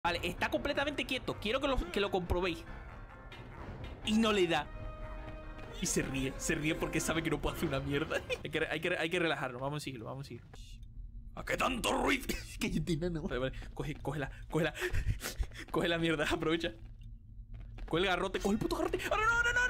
Vale, está completamente quieto. Quiero que lo comprobéis. Y no le da. Y se ríe porque sabe que no puede hacer una mierda. hay que relajarnos. Vamos a seguirlo, vamos a seguirlo. ¿A qué tanto ruido? Que yo tengo, no. Vale. Coge la mierda, aprovecha. Coge el garrote, coge el puto garrote. ¡Oh, no!